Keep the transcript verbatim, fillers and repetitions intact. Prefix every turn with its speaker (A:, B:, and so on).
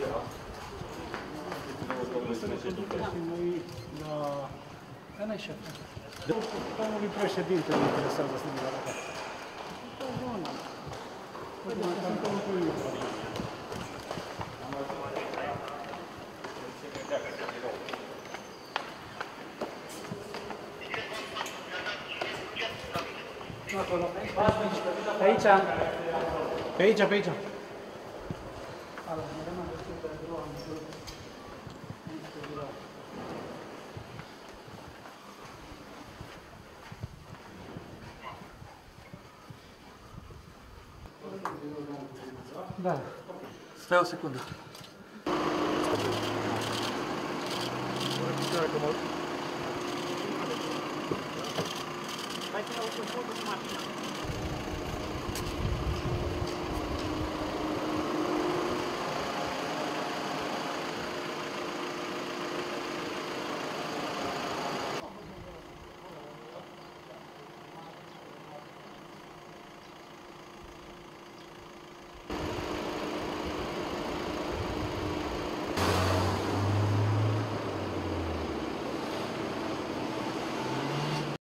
A: Domnului președinte îl interesează să ne arată.
B: Pe aici.
A: Pe aici, pe aici.
B: Da.
C: Stai o secundă.
B: Hai să iau un foto cu mașina.